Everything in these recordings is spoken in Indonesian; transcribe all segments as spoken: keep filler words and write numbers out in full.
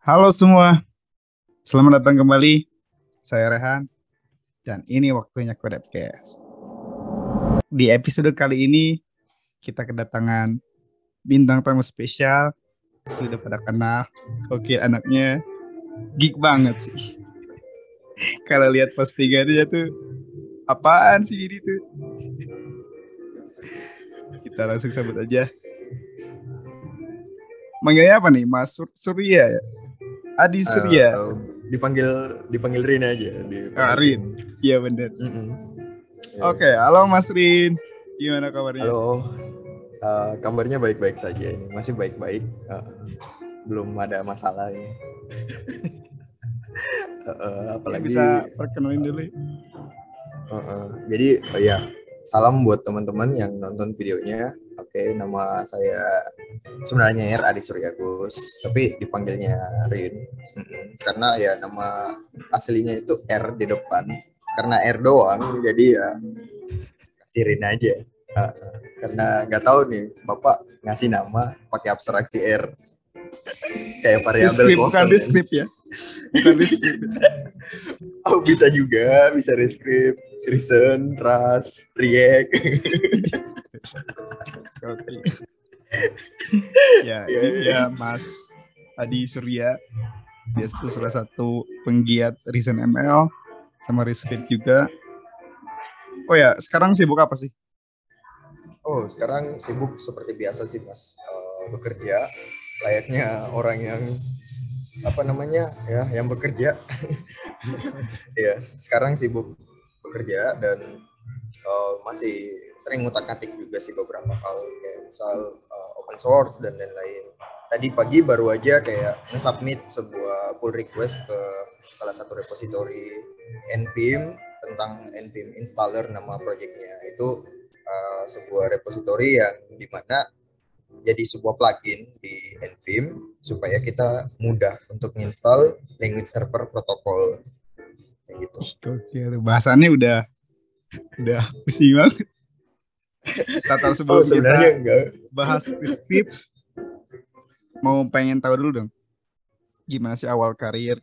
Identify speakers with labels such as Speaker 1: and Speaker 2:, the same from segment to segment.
Speaker 1: Halo semua, selamat datang kembali. Saya Rehan, dan ini waktunya Kodepcast. Di episode kali ini, kita kedatangan bintang tamu spesial. Sudah pada kenal, oke anaknya geek banget sih. Kalau lihat postingannya tuh, apaan sih ini tuh? Kita langsung sambut aja. Manggilnya apa nih, Mas Sur- Surya ya? Adi Surya.
Speaker 2: Uh, dipanggil dipanggil Rin aja.
Speaker 1: Ah, Rin. Iya bener.
Speaker 2: Mm-mm.
Speaker 1: Oke, halo Mas Rin. Gimana kabarnya?
Speaker 2: Halo, uh, kabarnya baik-baik saja ini, masih baik-baik, uh, belum ada masalah ini. uh, uh, apalagi
Speaker 1: Bisa perkenalin dulu.
Speaker 2: uh, uh, jadi oh ya, salam buat teman-teman yang nonton videonya. Oke, nama saya sebenarnya R Adi Suryagus, tapi dipanggilnya Rin. Mm-mm. Karena ya nama aslinya itu R di depan. Karena R doang, jadi ya kasih Rin aja. Uh, karena nggak tahu nih, Bapak ngasih nama pakai abstraksi R. Kayak variabel
Speaker 1: Deskrip, bukan
Speaker 2: kosong.
Speaker 1: deskrip ya. Bukan deskrip.
Speaker 2: Oh, bisa juga, bisa deskrip, reason, ras, react.
Speaker 1: Oke. Ya, ini dia Mas Adi Surya. Dia itu salah satu penggiat Reason M L sama Rescript juga. Oh ya, sekarang sibuk apa sih?
Speaker 2: Oh, sekarang sibuk seperti biasa sih, Mas. Uh, bekerja layaknya orang yang apa namanya ya, yang bekerja. Ya, sekarang sibuk bekerja dan uh, masih sering ngutak-ngatik juga sih beberapa hal, kayak misal uh, open source dan lain-lain. Tadi pagi baru aja kayak nge-submit sebuah pull request ke salah satu repository npm tentang npm installer, nama projectnya itu uh, sebuah repository yang dimana jadi sebuah plugin di npm supaya kita mudah untuk install language server protocol kayak gitu.
Speaker 1: Oke, bahasannya udah udah pusing banget. Tatar sebelum
Speaker 2: Oh, sebenarnya
Speaker 1: kita
Speaker 2: enggak.
Speaker 1: bahas Rescript, mau pengen tahu dulu dong, gimana sih awal karir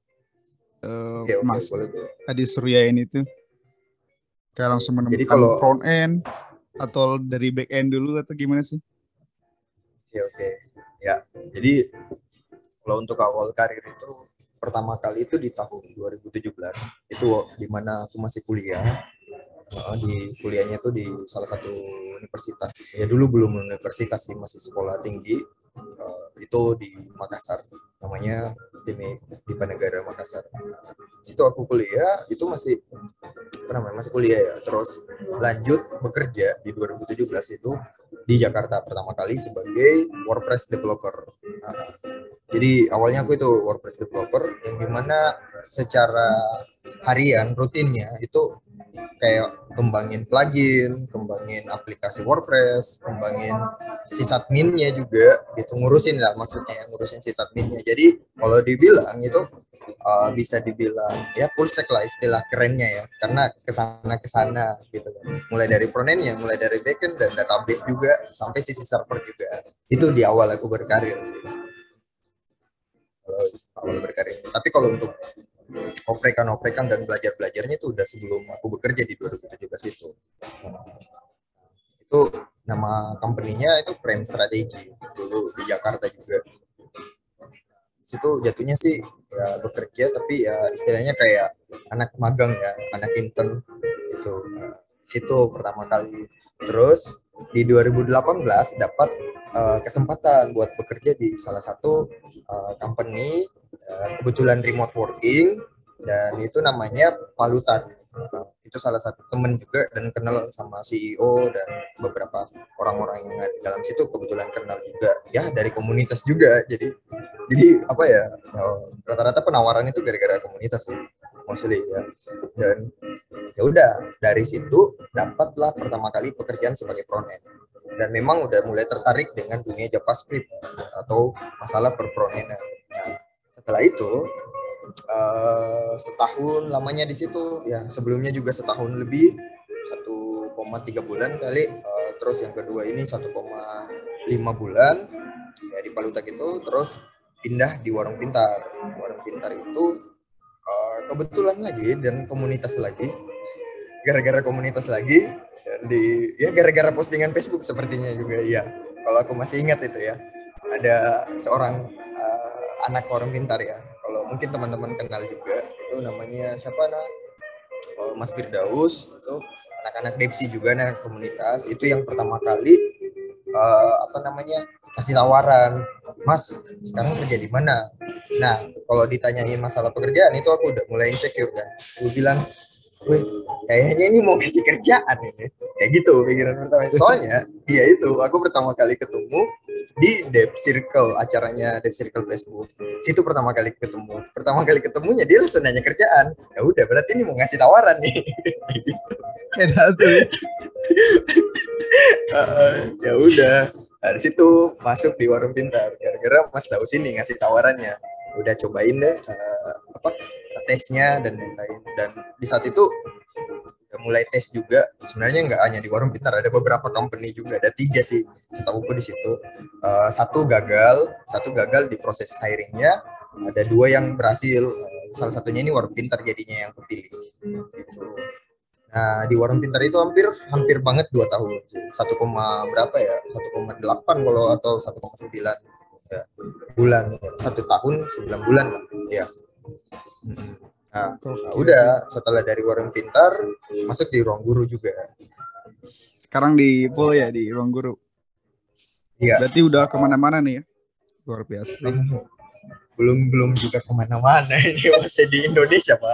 Speaker 1: uh,
Speaker 2: Oke, oke,
Speaker 1: Mas
Speaker 2: boleh, boleh.
Speaker 1: Adi Surya ini tuh? Kayak langsung
Speaker 2: Jadi
Speaker 1: menemukan
Speaker 2: kalau
Speaker 1: front end atau dari back end dulu atau gimana sih?
Speaker 2: oke, oke. Ya, jadi kalau untuk awal karir itu pertama kali itu di tahun dua ribu tujuh belas. Itu di mana aku masih kuliah. Uh, di kuliahnya itu di salah satu universitas. Ya dulu belum universitas sih, masih sekolah tinggi. Uh, itu di Makassar. Namanya STIME Dipanegara Makassar. Situ aku kuliah, itu masih apa namanya? Masih kuliah ya. Terus lanjut bekerja di dua ribu tujuh belas itu di Jakarta pertama kali sebagai WordPress developer. Nah, jadi awalnya aku itu WordPress developer yang dimana secara harian rutinnya itu kayak kembangin plugin, kembangin aplikasi WordPress, kembangin sysadminnya juga, gitu, ngurusin lah maksudnya, ngurusin sysadminnya. Jadi kalau dibilang itu uh, bisa dibilang ya full stack lah istilah kerennya ya, karena kesana kesana gitu kan. Mulai dari frontendnya, mulai dari backend dan database juga, sampai sisi server juga. Itu di awal aku berkarir sih. Kalau awal berkarir. Tapi kalau untuk oprekan-oprekan dan belajar-belajarnya itu udah sebelum aku bekerja di dua ribu tujuh belas itu. Itu nama company-nya itu Prime Strategy, dulu di Jakarta juga. Situ jatuhnya sih ya bekerja, tapi ya istilahnya kayak anak magang ya, anak intern itu. Nah, situ pertama kali. Terus di dua ribu delapan belas dapat uh, kesempatan buat bekerja di salah satu uh, company, uh, kebetulan remote working, dan itu namanya Palutan. Uh, itu salah satu temen juga dan kenal sama C E O dan beberapa orang-orang yang ada di dalam situ, kebetulan kenal juga ya dari komunitas juga. Jadi jadi apa ya, uh, rata-rata penawaran itu gara-gara komunitas sih mostly ya. Dan ya udah dari situ dapatlah pertama kali pekerjaan sebagai front end, dan memang udah mulai tertarik dengan dunia JavaScript atau masalah per-frontend. Nah, setelah itu uh, setahun lamanya di situ ya, sebelumnya juga setahun lebih, satu koma tiga bulan kali, uh, terus yang kedua ini satu koma lima bulan ya di Palutak itu. Terus pindah di Warung Pintar. Warung Pintar itu uh, kebetulan lagi dan komunitas lagi, gara-gara komunitas lagi dan di ya gara-gara postingan Facebook sepertinya juga ya. Kalau aku masih ingat itu ya, ada seorang uh, anak Warung Pintar ya. Kalau mungkin teman-teman kenal juga, itu namanya siapa nah? Uh, Mas Firdaus, itu anak-anak Depsi juga, anak komunitas. Itu yang pertama kali uh, apa namanya kasih tawaran, Mas sekarang kerja di mana? Nah kalau ditanyain masalah pekerjaan itu aku udah mulai insecure kan. Gue bilang, wih kayaknya ini mau kasih kerjaan ini, kayak gitu pikiran pertama. Soalnya dia itu aku pertama kali ketemu di Dev Circle, acaranya Dev Circle Facebook. Situ pertama kali ketemu. Pertama kali ketemunya dia langsung nanya kerjaan. Ya udah berarti ini mau ngasih tawaran nih.
Speaker 1: Enak tuh.
Speaker 2: uh, ya udah. Dari situ masuk di Warung Pintar. Gara-gara Mas Daus ini ngasih tawarannya. Udah cobain deh uh, apa tesnya dan lain-lain. Dan di saat itu udah mulai tes juga. Sebenarnya nggak hanya di Warung Pintar, ada beberapa company juga, ada tiga sih setahuku di situ. Uh, satu gagal, satu gagal di proses hiringnya. Ada dua yang berhasil. Uh, salah satunya ini Warung Pintar jadinya yang kepilih. Gitu. Nah di Warung Pintar itu hampir hampir banget dua tahun, satu koma berapa ya, satu koma delapan kalau atau satu koma sembilan ya, bulan, satu tahun sembilan bulan lah ya. Nah, nah udah setelah dari Warung Pintar masuk di Ruang Guru juga.
Speaker 1: Sekarang di full ya di Ruang Guru. Iya. Berarti udah kemana-mana nih ya, luar biasa.
Speaker 2: belum belum juga kemana-mana, ini masih di Indonesia Pak.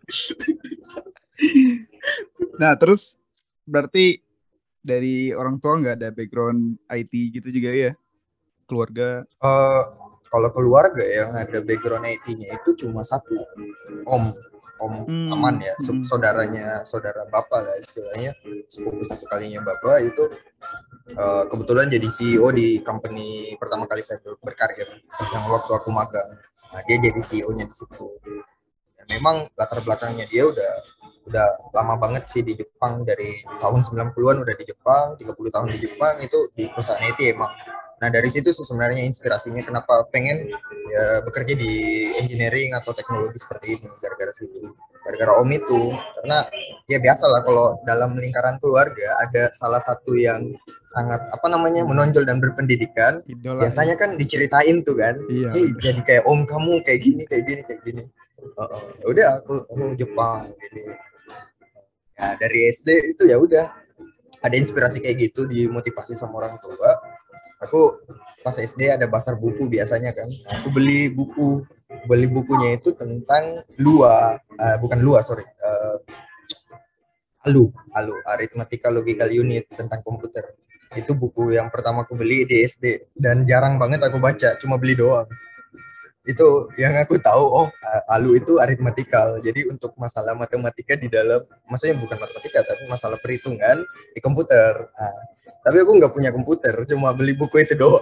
Speaker 1: Nah terus berarti dari orang tua nggak ada background I T gitu juga ya, keluarga?
Speaker 2: Uh, kalau keluarga yang ada background I T-nya itu cuma satu, om om hmm, Aman ya, hmm. saudaranya saudara bapak lah istilahnya, sepupu satu kalinya bapak itu uh, kebetulan jadi C E O di company pertama kali saya berkarir yang waktu aku magang. Nah, dia jadi C E O-nya di situ. Dan memang latar belakangnya dia udah udah lama banget sih di Jepang, dari tahun sembilan puluhan udah di Jepang, tiga puluh tahun di Jepang itu di perusahaan I T emang. Nah dari situ sih sebenarnya inspirasinya kenapa pengen ya bekerja di engineering atau teknologi seperti ini, gara-gara situ, gara-gara om itu. Karena ya biasa lah kalau dalam lingkaran keluarga ada salah satu yang sangat apa namanya menonjol dan berpendidikan, idola, biasanya kan diceritain tuh kan, iya, hey, jadi kayak om kamu kayak gini kayak gini kayak gini. Uh, uh, udah aku aku Jepang jadi ya dari S D itu ya udah ada inspirasi kayak gitu, dimotivasi sama orang tua. Aku pas S D ada pasar buku biasanya kan, aku beli buku beli bukunya itu tentang Lua, uh, bukan Lua sorry uh, Alu Alu Arithmetical Logical Unit, tentang komputer. Itu buku yang pertama aku beli di S D dan jarang banget aku baca, cuma beli doang. Itu yang aku tahu, oh Alu itu aritmatikal, jadi untuk masalah matematika di dalam, maksudnya bukan matematika tapi masalah perhitungan di komputer. Nah, tapi aku nggak punya komputer, cuma beli buku itu doang.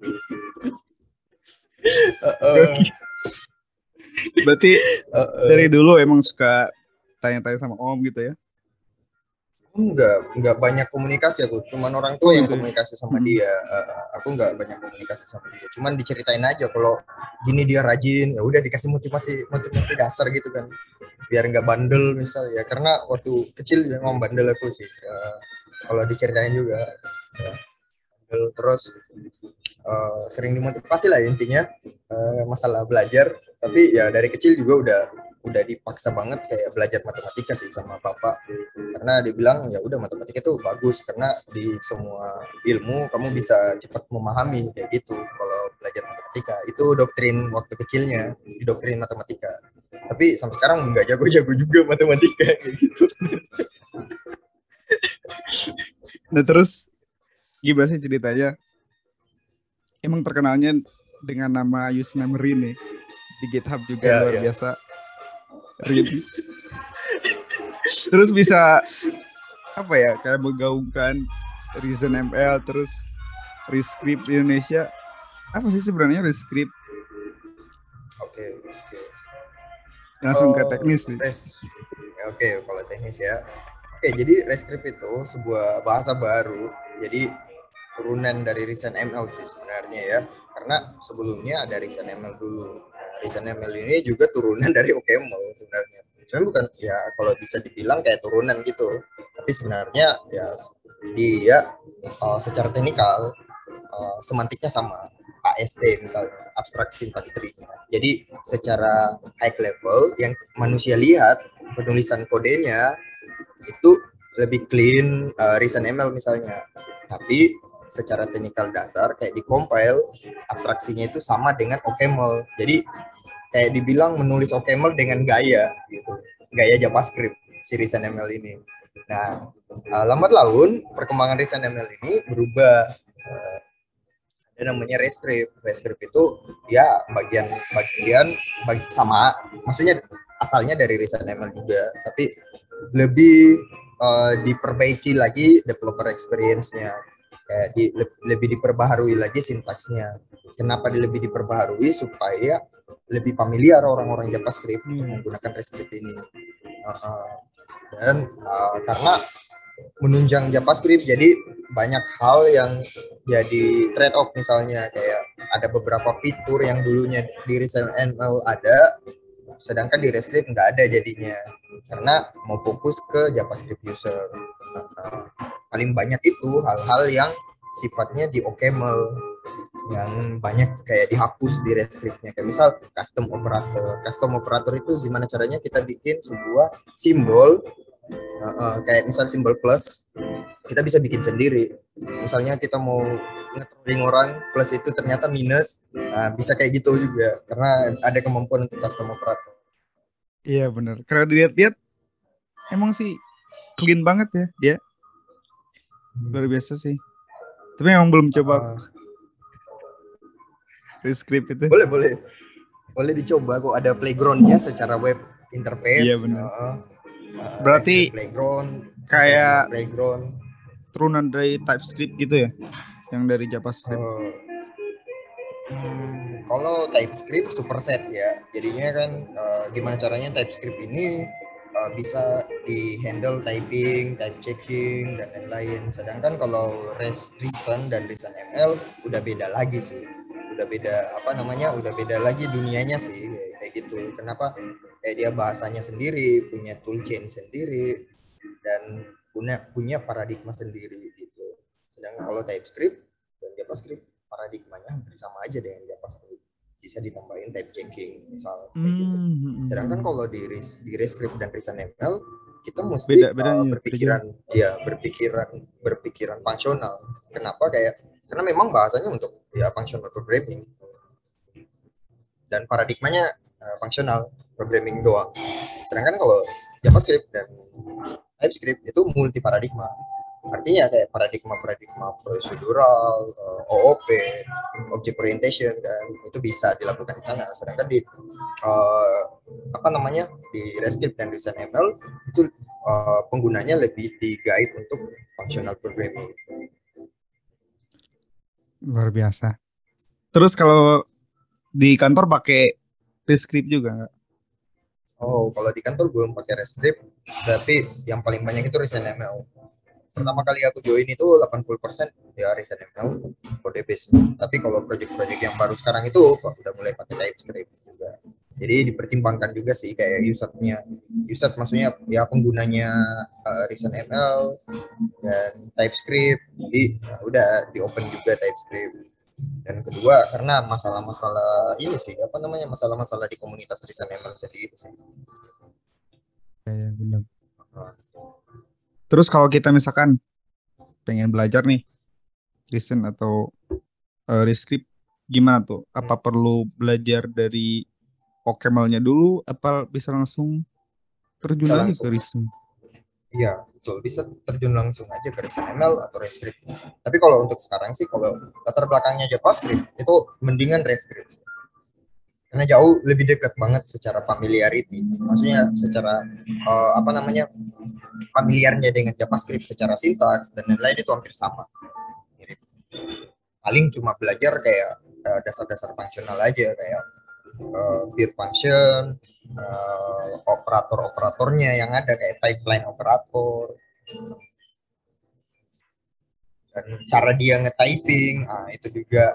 Speaker 2: uh, uh.
Speaker 1: Berarti uh, uh. dari dulu emang suka tanya-tanya sama om gitu ya?
Speaker 2: Enggak, enggak banyak komunikasi aku, cuman orang tua yang komunikasi sama hmm. dia. Uh, aku enggak banyak komunikasi sama dia, cuman diceritain aja kalau gini dia rajin, ya udah dikasih motivasi motivasi dasar gitu kan, biar enggak bandel misal ya, karena waktu kecil memang bandel aku sih. Uh, kalau diceritain juga ya, bandel terus uh, sering dimotivasi lah intinya uh, masalah belajar. Tapi ya dari kecil juga udah udah dipaksa banget kayak belajar matematika sih sama bapak, karena dia bilang ya udah matematika itu bagus karena di semua ilmu kamu bisa cepat memahami kayak gitu kalau belajar matematika. Itu doktrin waktu kecilnya, di doktrin matematika. Tapi sampai sekarang nggak jago-jago juga matematika kayak gitu.
Speaker 1: Nah terus gimana sih ceritanya emang terkenalnya dengan nama username Rin nih di GitHub juga, ya, luar ya. biasa Rin. Terus bisa apa ya, kayak menggaungkan Reason M L terus Rescript di Indonesia. Apa sih sebenarnya Rescript?
Speaker 2: Oke, oke.
Speaker 1: Langsung oh, ke teknis nih.
Speaker 2: Res. Oke, kalau teknis ya. Oke, jadi Rescript itu sebuah bahasa baru. Jadi turunan dari Reason M L sih sebenarnya ya. Karena karena sebelumnya ada ReasonML dulu. Nah, ReasonML ini juga turunan dari OCaml sebenarnya. Cuma bukan ya kalau bisa dibilang kayak turunan gitu, tapi sebenarnya ya dia uh, secara teknikal uh, semantiknya sama A S T misalnya, abstract syntax tree. Jadi secara high level yang manusia lihat penulisan kodenya itu lebih clean uh, ReasonML misalnya, tapi secara teknikal dasar kayak di compile abstraksinya itu sama dengan OCaml. Jadi kayak dibilang menulis OCaml dengan gaya gitu, gaya JavaScript si ReasonML ini. Nah, uh, lambat laun perkembangan ReasonML ini berubah. Uh, ada namanya RESTscript. RESTscript itu ya bagian-bagian bagi, sama, maksudnya asalnya dari ReasonML juga, tapi lebih uh, diperbaiki lagi developer experience-nya, kayak di, lebih diperbaharui lagi sintaksnya. Kenapa di, lebih diperbaharui? Supaya lebih familiar orang-orang JavaScript hmm. untuk menggunakan RESTscript ini. Uh, uh, dan uh, karena menunjang JavaScript, jadi banyak hal yang jadi trade off, misalnya kayak ada beberapa fitur yang dulunya di ReasonML ada, sedangkan di RESTscript nggak ada jadinya, karena mau fokus ke JavaScript user. Nah, paling banyak itu hal-hal yang sifatnya di OCaml yang banyak kayak dihapus di RESTscript-nya, kayak misal custom operator. Custom operator itu gimana caranya kita bikin sebuah simbol, uh, uh, kayak misal simbol plus, kita bisa bikin sendiri. Misalnya kita mau nge-trolling orang, plus itu ternyata minus, nah, bisa kayak gitu juga karena ada kemampuan untuk custom operator.
Speaker 1: Iya benar. Kalau dilihat-lihat emang sih clean banget ya dia. Luar biasa sih. Tapi emang belum coba uh, RESTscript itu.
Speaker 2: Boleh boleh. Boleh dicoba kok, ada playground-nya secara web interface.
Speaker 1: Iya benar.
Speaker 2: Uh, uh,
Speaker 1: Berarti
Speaker 2: playground
Speaker 1: kayak
Speaker 2: playground
Speaker 1: turunan dari TypeScript gitu ya, yang dari JavaScript.
Speaker 2: Uh, Hmm, kalau TypeScript superset ya, jadinya kan uh, gimana caranya TypeScript ini uh, bisa di handle typing, type checking dan lain-lain. Sedangkan kalau Reason dan ReasonML udah beda lagi sih, udah beda apa namanya, udah beda lagi dunianya sih kayak gitu. Kenapa? Kayak dia bahasanya sendiri, punya toolchain sendiri, dan punya punya paradigma sendiri gitu. Sedangkan kalau TypeScript dan JavaScript paradigmanya hampir sama aja dengan JavaScript, bisa ditambahin type checking misal kayak gitu. Mm-hmm. Sedangkan kalau di di RESTscript dan ReasonML kita mesti beda, beda, uh, berpikiran beda. ya berpikiran berpikiran fungsional. Kenapa? Kayak karena memang bahasanya untuk ya functional programming dan paradigmanya uh, functional programming doang. Sedangkan kalau JavaScript dan TypeScript itu multi paradigma. Artinya kayak paradigma-paradigma prosedural, uh, O O P, object orientation, dan itu bisa dilakukan di sana. Sedangkan di uh, apa namanya di RESTscript dan ReasonML itu uh, penggunanya lebih di guide untuk functional programming.
Speaker 1: Luar biasa. Terus kalau di kantor pakai RESTscript juga nggak?
Speaker 2: Oh, kalau di kantor belum pakai RESTscript, tapi yang paling banyak itu ReasonML. Pertama kali aku join itu delapan puluh persen ya ReasonML kode base. Tapi kalau project-project yang baru sekarang itu udah mulai pakai TypeScript juga. Jadi dipertimbangkan juga sih kayak usernya. User maksudnya ya penggunanya uh, ReasonML dan TypeScript. Jadi ya udah di open juga TypeScript. Dan kedua karena masalah-masalah ini sih apa namanya masalah-masalah di komunitas ReasonML sendiri sih.
Speaker 1: Ya, benar. Terus kalau kita misalkan pengen belajar nih Reason atau uh, RESTscript, gimana tuh? Apa hmm. perlu belajar dari OCaml-nya dulu? Apa bisa langsung terjun bisa lagi langsung. ke Reason?
Speaker 2: Iya, betul. Bisa terjun langsung aja ke ReasonML atau RESTscript. Tapi kalau untuk sekarang sih, kalau latar belakangnya JavaScript, itu mendingan RESTscript. Karena jauh lebih dekat banget secara familiarity. Maksudnya secara uh, apa namanya familiarnya dengan JavaScript secara sintaks dan lain-lain itu hampir sama. Paling cuma belajar kayak uh, dasar-dasar fungsional aja kayak uh, build function, uh, operator-operatornya yang ada kayak pipeline operator, dan cara dia nge-typing, nah, itu juga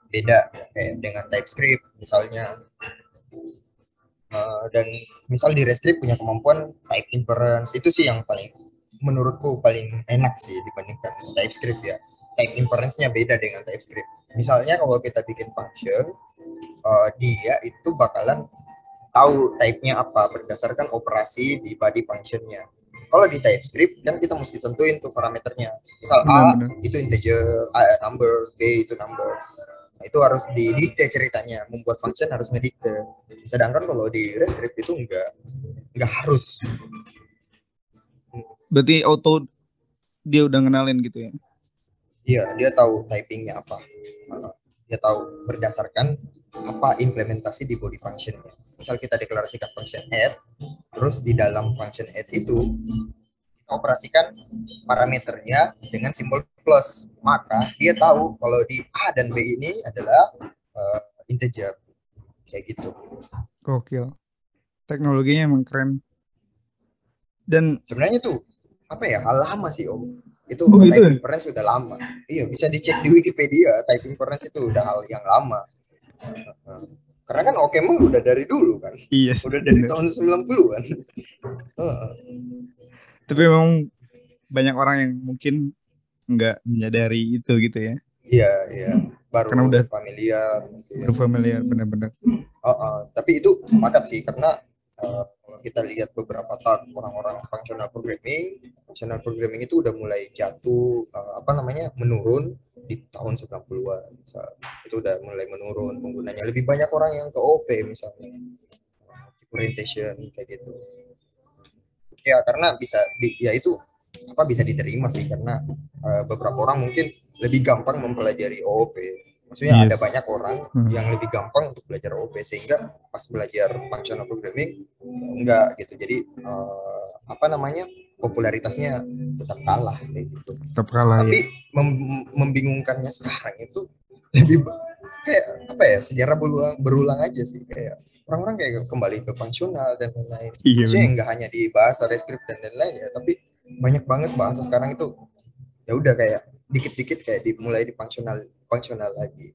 Speaker 2: beda kayak dengan TypeScript misalnya. Uh, dan misal di RESTscript punya kemampuan type inference, itu sih yang paling menurutku paling enak sih dibandingkan TypeScript ya. Type inference-nya beda dengan TypeScript. Misalnya kalau kita bikin function, uh, dia itu bakalan tahu type-nya apa berdasarkan operasi di body function-nya. Kalau di TypeScript kan kita mesti tentuin tuh parameternya. Misal A
Speaker 1: Benar-benar.
Speaker 2: itu integer, A number, B itu number. Nah, itu harus didikte ceritanya, membuat function harus ngedikte. Sedangkan kalau di RESTscript itu enggak, enggak harus.
Speaker 1: Berarti auto dia udah ngenalin gitu ya.
Speaker 2: Iya, dia tahu typingnya apa. Nah, dia tahu berdasarkan apa implementasi di body functionnya. Misal kita deklarasikan function add, terus di dalam function add itu kita operasikan parameternya dengan simbol plus, maka dia tahu kalau di A dan B ini adalah uh, integer kayak gitu.
Speaker 1: Gokil. Teknologinya emang keren. Dan
Speaker 2: sebenarnya tuh apa ya, hal lama sih om, itu
Speaker 1: oh gitu ya?
Speaker 2: typing inference udah lama. Iya, bisa dicek di Wikipedia, typing inference itu udah hal yang lama. Karena kan oke mah udah dari dulu kan,
Speaker 1: Iya sih,
Speaker 2: udah dari
Speaker 1: bener.
Speaker 2: tahun sembilan puluhan.
Speaker 1: Tapi memang banyak orang yang mungkin nggak menyadari itu gitu ya.
Speaker 2: Iya, iya,
Speaker 1: Karena
Speaker 2: baru
Speaker 1: udah
Speaker 2: familiar mungkin.
Speaker 1: berfamiliar benar-benar.
Speaker 2: Oh, uh, tapi itu sepakat sih karena uh, kalau kita lihat beberapa tahun orang-orang functional programming, functional programming itu udah mulai jatuh, uh, apa namanya, menurun di tahun sembilan puluhan. Misal, itu udah mulai menurun penggunanya. Lebih banyak orang yang ke O P misalnya, orientation kayak gitu. Ya karena bisa di, ya itu apa bisa diterima sih karena uh, beberapa orang mungkin lebih gampang mempelajari O O P. Maksudnya ada
Speaker 1: Yes.
Speaker 2: banyak orang
Speaker 1: Hmm.
Speaker 2: yang lebih gampang untuk belajar O O P sehingga pas belajar functional programming enggak gitu. Jadi uh, apa namanya, popularitasnya tetap kalah kayak gitu.
Speaker 1: Tetap kalah ya.
Speaker 2: Tapi mem- membingungkannya sekarang itu lebih kayak apa ya, sejarah berulang berulang aja sih, kayak orang-orang kayak kembali ke fungsional dan lain-lain.
Speaker 1: Iya
Speaker 2: Maksudnya
Speaker 1: benar.
Speaker 2: nggak hanya di bahasa RESTscript dan lain-lain ya, tapi banyak banget bahasa sekarang itu ya udah kayak dikit-dikit kayak dimulai di fungsional fungsional lagi.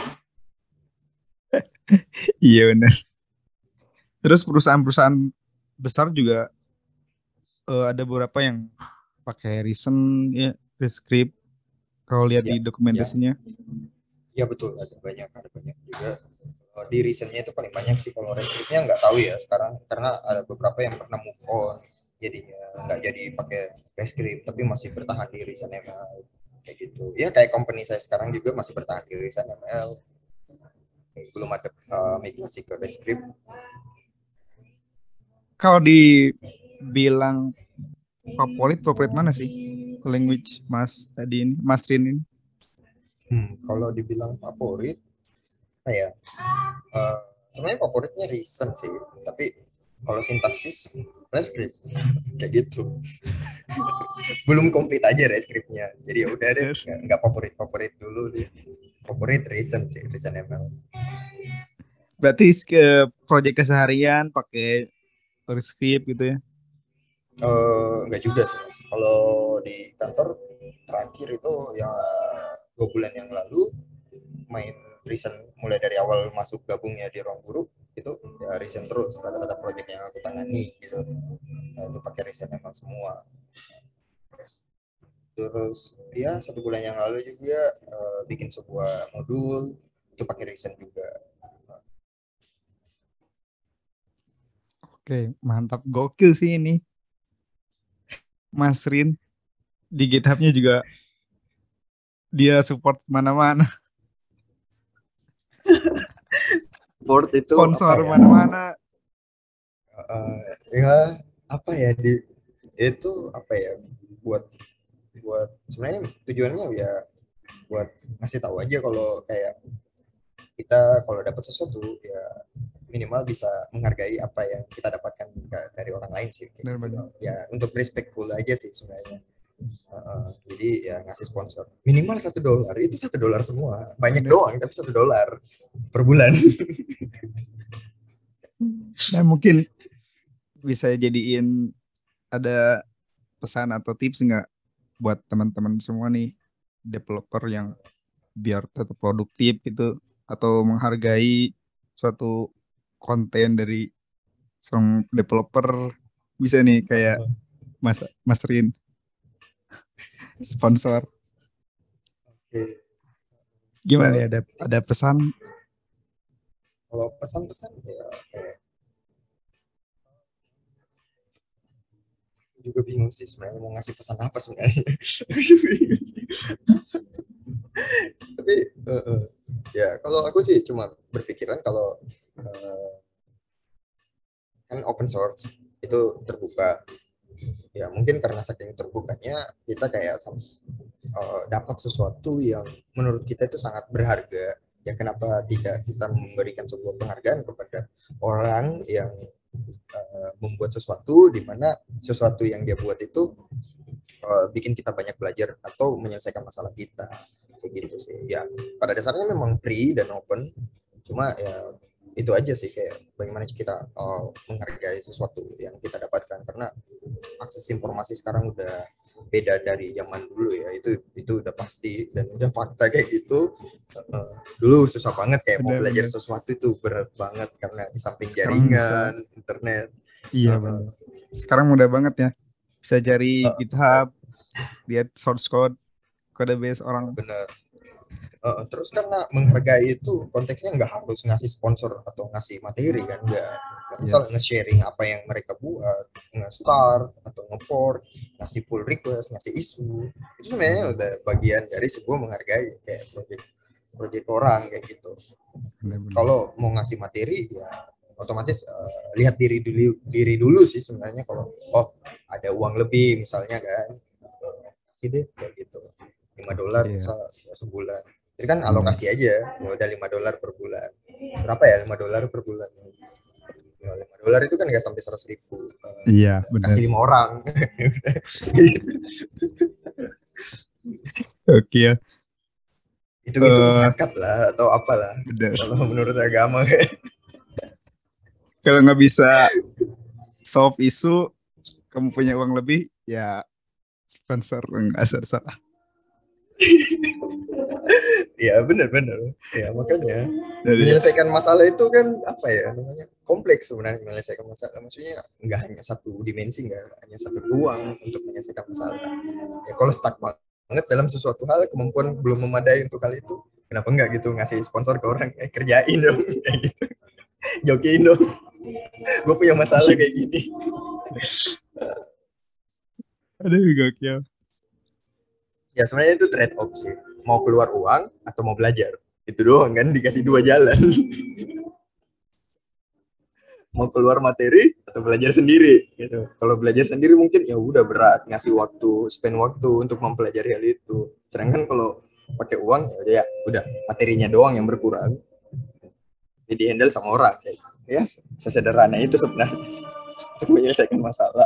Speaker 1: Iya benar. Terus perusahaan-perusahaan besar juga eh, ada beberapa yang pakai recent ya, script kalau lihat
Speaker 2: Ya,
Speaker 1: di
Speaker 2: ya,
Speaker 1: dokumentasinya.
Speaker 2: ya betul, ada banyak, ada banyak juga. Uh, di recentnya itu paling banyak sih. Kalau RESTscriptnya nggak tahu ya sekarang karena ada beberapa yang pernah move on jadinya nggak jadi pakai RESTscript tapi masih bertahan di recent M L kayak gitu ya. Kayak company saya sekarang juga masih bertahan di recent M L, belum ada uh, migrasi ke RESTscript.
Speaker 1: Kalau dibilang favorit, favorit mana sih language Mas tadi ini, Mas Rin ini?
Speaker 2: Hmm, kalau dibilang favorit, apa ya? Uh, sebenarnya favoritnya recent sih, tapi kalau sintaksis RESTscript kayak gitu. Belum komplit aja RESTscriptnya, jadi ya udah deh, nggak, nggak favorit favorit dulu deh. Favorit recent sih, recent M L.
Speaker 1: Berarti ke project keseharian pakai script gitu ya?
Speaker 2: Uh, nggak juga sih Mas. Kalau di kantor terakhir itu ya dua bulan yang lalu main recent, mulai dari awal masuk gabungnya di ruang guru itu ya recent terus, rata-rata project yang aku tangani gitu. Nah, itu pakai recent emang semua. Terus ya satu bulan yang lalu juga uh, bikin sebuah modul itu pakai recent juga.
Speaker 1: Oke, mantap, gokil sih ini Mas Rin. Di GitHub-nya juga dia support mana-mana,
Speaker 2: Board itu apa
Speaker 1: sponsor
Speaker 2: ya?
Speaker 1: mana-mana.
Speaker 2: Uh, ya apa ya, di itu apa ya, buat buat sebenarnya tujuannya ya buat ngasih tahu aja kalau kayak kita kalau dapat sesuatu ya minimal bisa menghargai apa yang kita dapatkan dari orang lain sih kayak gitu.
Speaker 1: Benar-benar.
Speaker 2: Ya untuk respectful aja sih sebenarnya. Uh, jadi ya ngasih sponsor minimal satu dolar, itu satu dolar semua, banyak
Speaker 1: Benar.
Speaker 2: doang tapi satu dolar per bulan.
Speaker 1: Nah mungkin bisa jadiin ada pesan atau tips nggak buat teman-teman semua nih developer yang biar tetap produktif gitu, atau menghargai suatu konten dari seorang developer, bisa nih kayak Mas Mas Rin sponsor.
Speaker 2: Oke.
Speaker 1: Gimana
Speaker 2: Kalau
Speaker 1: ya, ada ada
Speaker 2: tips,
Speaker 1: pesan?
Speaker 2: kalau pesan-pesan ya kayak juga bingung sih sebenarnya mau ngasih pesan apa sebenarnya. Tapi eh, eh, ya kalau aku sih cuma berpikiran kalau eh, kan open source itu terbuka, ya mungkin karena saking terbukanya kita kayak sam- eh, dapat sesuatu yang menurut kita itu sangat berharga, ya kenapa tidak kita memberikan sebuah penghargaan kepada orang yang eh, membuat sesuatu di mana sesuatu yang dia buat itu eh, bikin kita banyak belajar atau menyelesaikan masalah kita, kayak gitu sih ya. Pada dasarnya memang free dan open, cuma ya itu aja sih, kayak bagaimana kita uh, menghargai sesuatu yang kita dapatkan, karena akses informasi sekarang udah beda dari zaman dulu ya, itu itu udah pasti dan udah fakta kayak gitu. Uh, dulu susah banget kayak mau belajar
Speaker 1: Benar-benar.
Speaker 2: sesuatu itu berat banget karena di samping
Speaker 1: Sekarang bisa.
Speaker 2: jaringan internet.
Speaker 1: Iya,
Speaker 2: Uh,
Speaker 1: benar. Sekarang mudah banget ya. Bisa cari
Speaker 2: uh, uh,
Speaker 1: GitHub, lihat source code, kode base orang.
Speaker 2: bener. Uh, terus karena menghargai itu konteksnya nggak harus ngasih sponsor atau ngasih materi kan, nggak. Misal
Speaker 1: Yes.
Speaker 2: nge-sharing apa yang mereka buat, nge-start atau nge-port, ngasih pull request, ngasih isu, itu sebenarnya udah bagian dari sebuah menghargai kayak project project orang kayak gitu.
Speaker 1: Benar-benar.
Speaker 2: Kalau mau ngasih materi ya otomatis uh, lihat diri dulu diri dulu sih sebenarnya. Kalau oh ada uang lebih misalnya kan, kasih deh kayak gitu, lima
Speaker 1: Oke
Speaker 2: dolar
Speaker 1: ya.
Speaker 2: misal sebulan. Jadi kan
Speaker 1: Benar.
Speaker 2: alokasi aja, ya udah lima dolar per bulan. Berapa ya lima dolar per bulan? Ya, lima dolar itu kan nggak sampai seratus ribu. Eh,
Speaker 1: Iya,
Speaker 2: kasih
Speaker 1: benar.
Speaker 2: lima orang.
Speaker 1: Oke ya.
Speaker 2: Hitung-hitung
Speaker 1: Eh,
Speaker 2: zakat lah atau apalah.
Speaker 1: benar.
Speaker 2: Kalau menurut agama.
Speaker 1: Kalau nggak bisa solve isu, kamu punya uang lebih, ya sponsor nggak salah.
Speaker 2: Ya benar-benar. Ya makanya
Speaker 1: Dari
Speaker 2: menyelesaikan masalah itu kan apa ya namanya, kompleks sebenarnya menyelesaikan masalah. Maksudnya nggak hanya satu dimensi, nggak hanya satu ruang untuk menyelesaikan masalah. Ya kalau stuck banget dalam sesuatu hal, kemampuan belum memadai untuk hal itu, kenapa nggak gitu ngasih sponsor ke orang, eh, kerjain dong kayak gitu, jokiin dong, gue punya masalah kayak gini.
Speaker 1: aduh gokil.
Speaker 2: Ya sebenarnya itu trade off sih, mau keluar uang atau mau belajar, itu doang kan, dikasih dua jalan. Mau keluar materi atau belajar sendiri gitu. Kalau belajar sendiri mungkin ya udah berat, ngasih waktu, spend waktu untuk mempelajari hal itu. Sedangkan kalau pakai uang ya, ya udah materinya doang yang berkurang, jadi handle sama orang kayak gitu. Ya sesederhana itu sebenarnya untuk menyelesaikan masalah.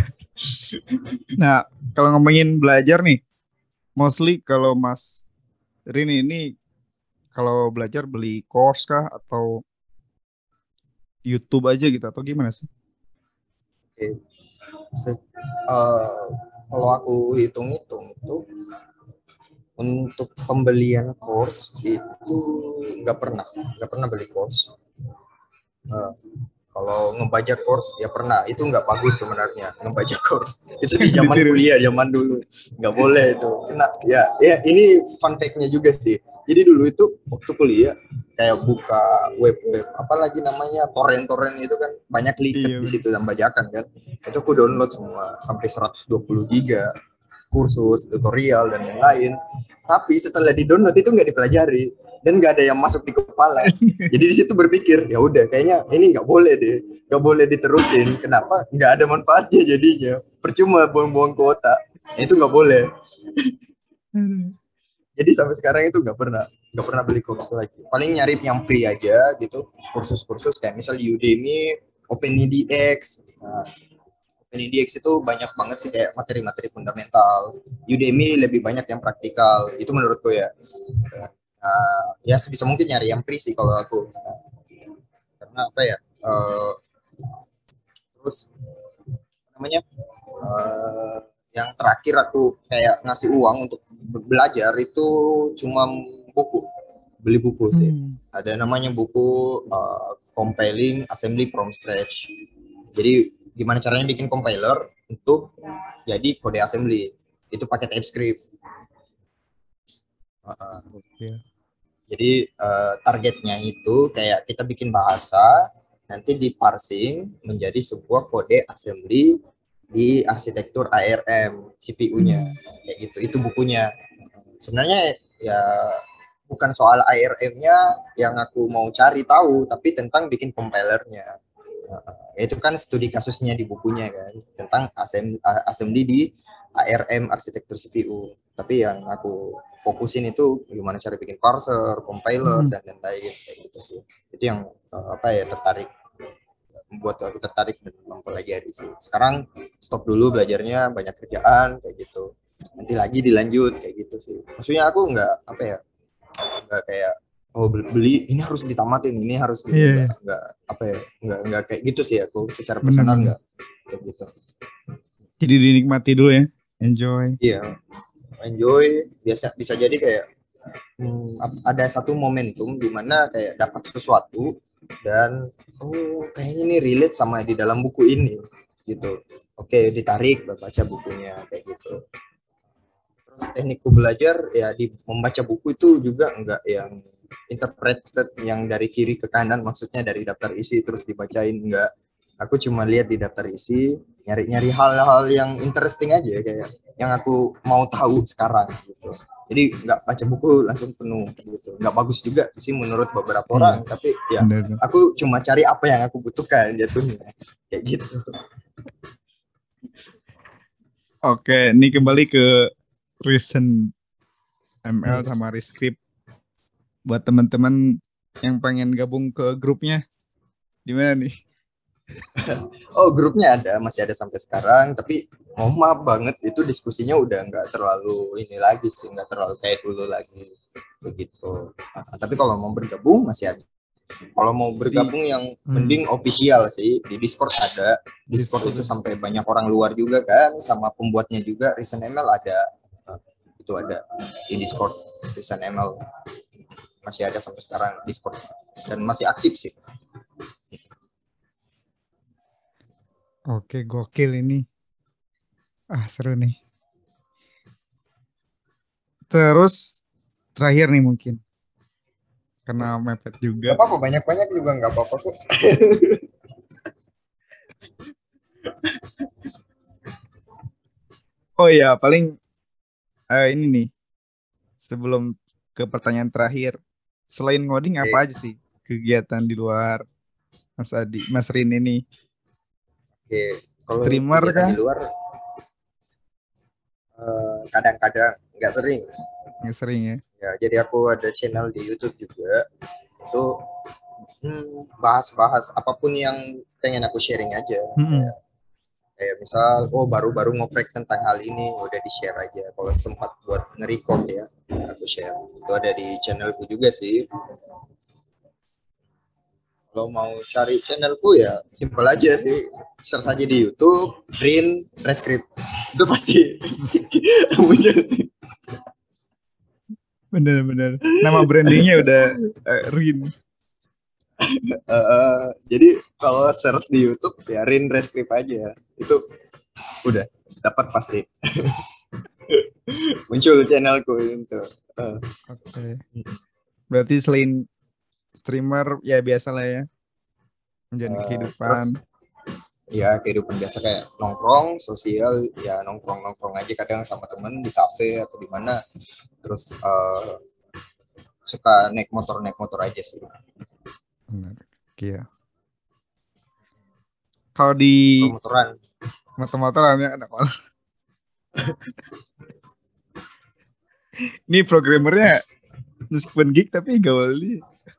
Speaker 1: Nah, kalau ngomongin belajar nih, mostly kalau Mas Rini ini kalau belajar beli course kah atau YouTube aja gitu atau gimana sih?
Speaker 2: Oke. Se- uh, Kalau aku hitung-hitung itu untuk pembelian course itu nggak pernah nggak pernah beli course. Uh, Kalau ngebajak course ya pernah, itu nggak bagus sebenarnya ngebajak course. Itu di
Speaker 1: Jangan
Speaker 2: zaman
Speaker 1: ditiru.
Speaker 2: kuliah, zaman dulu nggak boleh itu. Kena ya, ya ini fun fact-nya juga sih. Jadi dulu itu waktu kuliah kayak buka web-web apalagi namanya torrent-torrent itu kan banyak liket
Speaker 1: Iya
Speaker 2: di
Speaker 1: benar.
Speaker 2: situ dan bajakan kan. Itu aku download semua sampai seratus dua puluh giga kursus, tutorial dan lain-lain. Tapi setelah di-download itu nggak dipelajari dan nggak ada yang masuk di kepala. Jadi di situ berpikir ya udah kayaknya ini nggak boleh deh, nggak boleh diterusin. Kenapa? Nggak ada manfaatnya jadinya. Percuma buang-buang kuota. Itu nggak boleh. Jadi sampai sekarang itu nggak pernah nggak pernah beli kursus lagi. Paling nyari yang free aja gitu. Kursus-kursus kayak misal Udemy, OpenEDX. Nah, OpenEDX itu banyak banget sih kayak materi-materi fundamental. Udemy lebih banyak yang praktikal. Itu menurutku ya. Nah, ya sebisa mungkin nyari yang free sih kalau aku. Nah, karena apa ya? Uh, terus namanya uh, yang terakhir aku kayak ngasih uang untuk belajar itu cuma buku beli buku sih.
Speaker 1: Hmm.
Speaker 2: Ada namanya buku uh, Compiling Assembly from Scratch. Jadi gimana caranya bikin compiler untuk jadi kode assembly. Itu pakai TypeScript. Uh,
Speaker 1: Oke.
Speaker 2: Jadi uh, targetnya itu kayak kita bikin bahasa, nanti di parsing menjadi sebuah kode assembly di arsitektur A R M C P U-nya. Kayak gitu. Itu bukunya. Sebenarnya ya bukan soal A R M-nya yang aku mau cari tahu, tapi tentang bikin compilernya. Uh, itu kan studi kasusnya di bukunya kan, tentang assembly di A R M arsitektur C P U. Tapi yang aku fokusin itu gimana cara bikin parser, compiler,
Speaker 1: Hmm.
Speaker 2: dan lain-lain kayak gitu sih. Itu yang uh, apa ya tertarik, membuat aku tertarik dan mempelajari sih. Sekarang stop dulu belajarnya, banyak kerjaan kayak gitu. Nanti lagi dilanjut kayak gitu sih. Maksudnya aku nggak apa ya, nggak kayak oh beli ini harus ditamatin, ini harus gitu,
Speaker 1: Iya,
Speaker 2: nggak
Speaker 1: iya.
Speaker 2: nggak apa ya, nggak nggak kayak gitu sih aku secara personal,
Speaker 1: Benar-benar.
Speaker 2: nggak kayak gitu.
Speaker 1: Jadi dinikmati dulu ya, enjoy.
Speaker 2: Iya, enjoy. Biasa bisa jadi kayak hmm, ap- ada satu momentum di mana kayak dapat sesuatu dan oh kayaknya ini relate sama di dalam buku ini gitu. Oke, ditarik baca bukunya kayak gitu. Terus teknikku belajar ya di membaca buku itu juga enggak yang interpreted yang dari kiri ke kanan, maksudnya dari daftar isi terus dibacain, enggak. Aku cuma lihat di daftar isi, nyari-nyari hal-hal yang interesting aja kayak yang aku mau tahu sekarang gitu. Jadi nggak baca buku langsung penuh gitu. Nggak bagus juga sih menurut beberapa
Speaker 1: Iya,
Speaker 2: orang, tapi ya
Speaker 1: benar.
Speaker 2: aku cuma cari apa yang aku butuhkan jatuhnya kayak gitu.
Speaker 1: Oke, ini kembali ke recent M L
Speaker 2: Hmm.
Speaker 1: sama Rescript. Buat teman-teman yang pengen gabung ke grupnya, gimana nih?
Speaker 2: Oh, grupnya ada, masih ada sampai sekarang, tapi mohon maaf banget itu diskusinya udah nggak terlalu ini lagi sih, nggak terlalu kayak dulu lagi begitu. Nah, tapi kalau mau bergabung masih ada. Kalau mau
Speaker 1: Di
Speaker 2: bergabung yang
Speaker 1: hmm,
Speaker 2: mending official sih, di Discord ada. Discord
Speaker 1: Discord
Speaker 2: itu
Speaker 1: ada.
Speaker 2: sampai banyak orang luar juga kan, sama pembuatnya juga, Reason M L ada. Nah, itu ada di Discord Reason M L, masih ada sampai sekarang Discord dan masih aktif sih.
Speaker 1: Oke, gokil ini. Ah, seru nih. Terus terakhir nih mungkin, karena mepet juga.
Speaker 2: Gak apa-apa, banyak-banyak juga nggak apa-apa kok.
Speaker 1: Oh iya, paling eh, ini nih, sebelum ke pertanyaan terakhir, selain ngoding apa aja
Speaker 2: Oke,
Speaker 1: sih kegiatan di luar Mas Adi, Mas Rin ini?
Speaker 2: oke. Kalau
Speaker 1: Streamer
Speaker 2: kegiatan
Speaker 1: kah?
Speaker 2: di luar eh, kadang-kadang, nggak sering.
Speaker 1: Nggak sering ya?
Speaker 2: Ya, jadi aku ada channel di YouTube juga. Itu hmm, bahas-bahas apapun yang pengen aku sharing aja.
Speaker 1: Mm-mm.
Speaker 2: Kayak, kayak misal, oh baru-baru ngoprek tentang hal ini, udah di-share aja. Kalau sempat buat nge-record ya, aku share. Itu ada di channelku juga sih. Kalau mau cari channelku ya simpel aja sih, search aja di YouTube, Rin Rescript, itu pasti muncul.
Speaker 1: Bener-bener. Nama brandingnya udah eh, Rin.
Speaker 2: Uh, jadi kalau search di YouTube ya Rin Rescript aja, itu udah dapat pasti muncul channelku itu. Uh,
Speaker 1: Oke. Berarti selain streamer ya biasa lah ya, menjalani
Speaker 2: uh,
Speaker 1: kehidupan.
Speaker 2: terus ya kehidupan biasa kayak nongkrong sosial, ya nongkrong nongkrong aja kadang sama temen di kafe atau di mana. Terus uh, suka naik motor naik motor aja sih.
Speaker 1: Benar. Iya. Kalau di
Speaker 2: Motor-motoran.
Speaker 1: motor-motoran ya anak orang. Ini programmernya meskipun geek tapi gaul nih.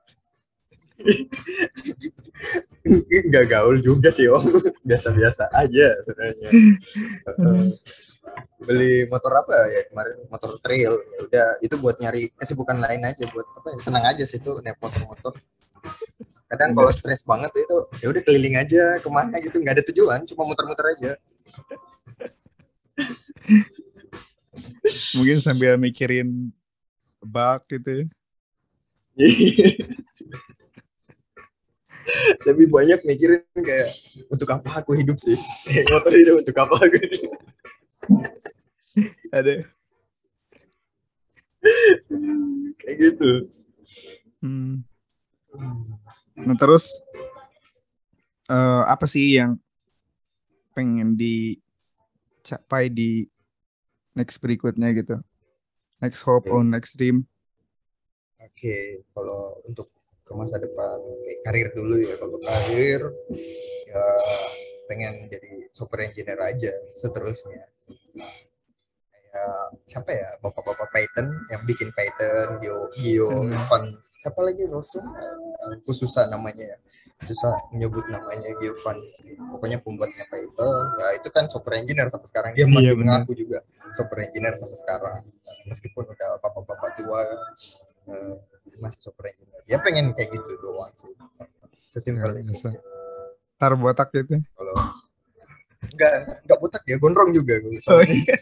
Speaker 2: Nggak gaul juga sih om, biasa-biasa aja sebenarnya. Uh, beli motor apa ya kemarin, motor trail, ya udah itu buat nyari kesibukan lain aja, buat apa ya, senang aja sih itu naik motor-motor. Kadang kalau
Speaker 1: Bener.
Speaker 2: stres banget itu ya udah keliling aja kemana gitu, nggak ada tujuan, cuma muter-muter aja.
Speaker 1: Mungkin sambil mikirin bug gitu.
Speaker 2: Lebih banyak mikirin kayak untuk apa aku hidup sih. Motor itu untuk apa aku hidup.
Speaker 1: Ada.
Speaker 2: Kayak gitu.
Speaker 1: Hmm. Nah terus uh, apa sih yang pengen dicapai di next berikutnya gitu? Next hope
Speaker 2: Oke.
Speaker 1: or next dream?
Speaker 2: Oke, kalau untuk ke masa depan kayak karir dulu ya. Kalau karir ya pengen jadi software engineer aja seterusnya. Kayak siapa ya, bapak-bapak Python yang bikin Python, Geo, Geo,
Speaker 1: Hmm.
Speaker 2: Fun, siapa lagi Rosum? Aku susah namanya ya, susah menyebut namanya Geofund. Pokoknya pembuatnya Python, ya itu kan software engineer sampai sekarang. Dia masih
Speaker 1: Iya, benar.
Speaker 2: mengaku juga software engineer sampai sekarang. Meskipun udah bapak-bapak tua, eh, masih software engineer. Dia pengen kayak gitu doang sih.
Speaker 1: Luar
Speaker 2: Sesimpel itu.
Speaker 1: biasa. Tar botak gitu.
Speaker 2: Kalau enggak enggak botak ya, gondrong juga.
Speaker 1: Oh,
Speaker 2: Soalnya
Speaker 1: iya.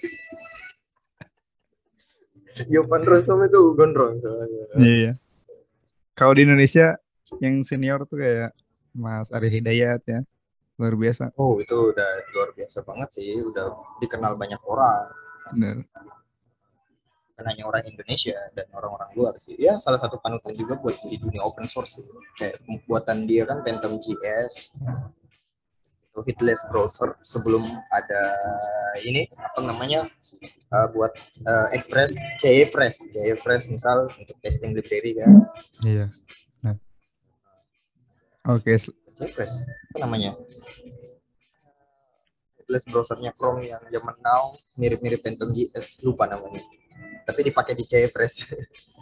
Speaker 2: Geofund Rosum itu gondrong soalnya.
Speaker 1: Iya. Kalau di Indonesia yang senior tuh kayak Mas Ari Hidayat ya, luar biasa.
Speaker 2: Oh itu udah luar biasa banget sih, udah dikenal banyak orang.
Speaker 1: Bener.
Speaker 2: Bukan hanya orang Indonesia dan orang-orang luar sih. Ya salah satu panutan juga buat di dunia open source sih. Kayak buatan dia kan Phantom J S, itu hitless browser sebelum ada ini apa namanya uh, buat uh, Express, JFresh, JFresh misal untuk testing library kan.
Speaker 1: Iya. Nah. Oke.
Speaker 2: JFresh apa namanya? Hitless browsernya Chrome yang zaman now mirip-mirip Phantom J S, lupa namanya. Tapi dipakai di JFresh.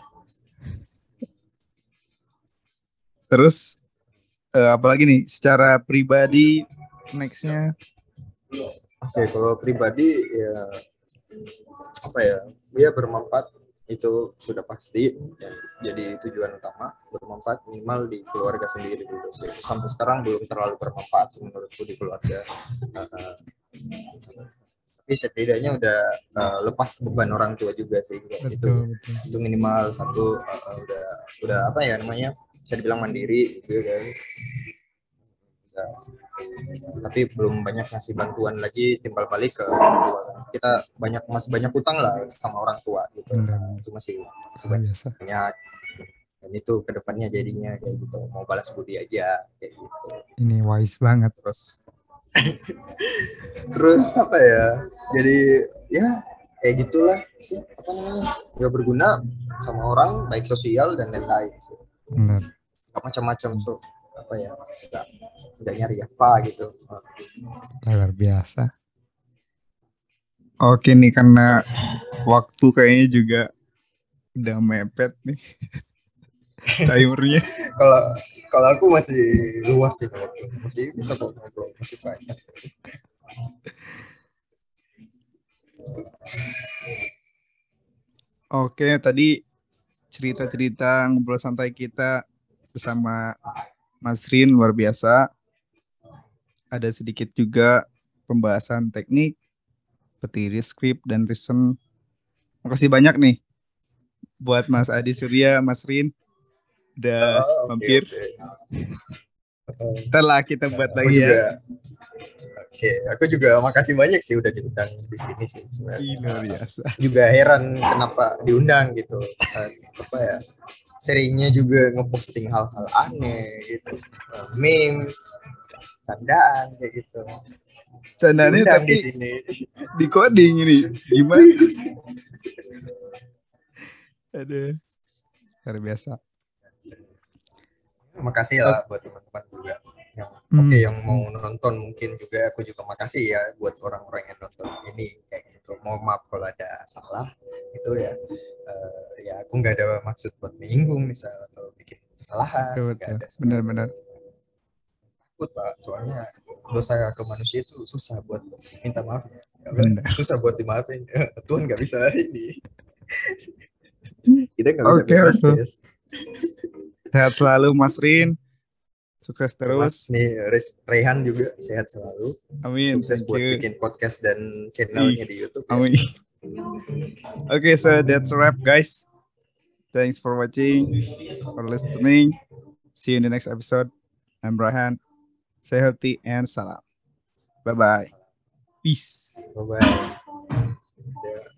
Speaker 1: Terus uh, apalagi nih secara pribadi nextnya?
Speaker 2: Oke, kalau pribadi ya apa ya, dia bermanfaat itu sudah pasti, jadi tujuan utama bermanfaat minimal di keluarga sendiri dulu sih. Sampai sekarang belum terlalu bermanfaat sih menurutku di keluarga. Uh, tapi setidaknya udah uh, lepas beban orang tua juga sih.
Speaker 1: Betul,
Speaker 2: itu
Speaker 1: betul.
Speaker 2: itu minimal satu uh, udah udah apa ya namanya, bisa dibilang mandiri gitu kan. Udah. Tapi belum banyak ngasih bantuan lagi, timbal balik ke kita, banyak masih banyak utang lah sama orang tua gitu.
Speaker 1: Bener,
Speaker 2: Nah, itu masih masih
Speaker 1: luar
Speaker 2: banyak,
Speaker 1: biasa.
Speaker 2: dan itu kedepannya jadinya kayak gitu, mau balas budi aja kayak gitu.
Speaker 1: Ini wise banget.
Speaker 2: Terus terus apa ya, jadi ya kayak gitulah sih, apa namanya, ya berguna sama orang, baik sosial dan lain-lain sih.
Speaker 1: Bener.
Speaker 2: Gak macam-macam, so apa ya, nggak nggak nyari apa gitu.
Speaker 1: Luar biasa. Oke nih, karena waktu kayaknya juga udah mepet nih timernya.
Speaker 2: Kalau kalau aku masih luas sih, kalau masih bisa kok ngobrol, masih banyak.
Speaker 1: Oke, tadi cerita-cerita ngobrol santai kita bersama Mas Rin luar biasa. Ada sedikit juga pembahasan teknik, petiri script dan reason. Makasih banyak nih buat Mas Adi Surya, Mas Rin udah
Speaker 2: Oh, oke,
Speaker 1: mampir.
Speaker 2: oke.
Speaker 1: Ntar lah kita buat
Speaker 2: Aku
Speaker 1: lagi
Speaker 2: juga,
Speaker 1: ya.
Speaker 2: oke, aku juga makasih banyak sih udah diundang di sini sih sebenarnya.
Speaker 1: Ih, luar biasa.
Speaker 2: Juga heran kenapa diundang gitu. Uh, apa ya? Seringnya juga ngeposting hal-hal aneh gitu. Uh, meme, candaan kayak gitu.
Speaker 1: Candanya
Speaker 2: Diundang
Speaker 1: tapi
Speaker 2: di sini.
Speaker 1: di coding ini gimana? Aduh, luar biasa.
Speaker 2: Makasih lah buat teman-teman juga yang
Speaker 1: Hmm.
Speaker 2: oke, yang mau nonton mungkin juga, aku juga makasih ya buat orang-orang yang nonton ini kayak gitu. Mohon maaf kalau ada salah itu ya, uh, ya aku nggak ada maksud buat menyinggung misal atau bikin kesalahan, nggak
Speaker 1: Betul,
Speaker 2: ada.
Speaker 1: benar-benar.
Speaker 2: Takut pak, soalnya dosa ke manusia itu susah buat minta maaf ya.
Speaker 1: Benar.
Speaker 2: Susah buat dimaafin. Tuhan nggak bisa ini, kita nggak bisa
Speaker 1: Oke,
Speaker 2: bebas
Speaker 1: oke.
Speaker 2: tes.
Speaker 1: Sehat selalu Mas Rin. Sukses
Speaker 2: Mas
Speaker 1: terus.
Speaker 2: nih Res- Rehan juga sehat selalu.
Speaker 1: Amin.
Speaker 2: Sukses
Speaker 1: Thank
Speaker 2: buat
Speaker 1: you.
Speaker 2: bikin podcast dan channelnya
Speaker 1: Ih,
Speaker 2: di YouTube.
Speaker 1: amin.
Speaker 2: Ya.
Speaker 1: Oke, so that's a wrap guys. Thanks for watching or listening. See you in the next episode. I'm Rahan. Stay healthy and salam. Bye bye. Peace.
Speaker 2: Bye bye.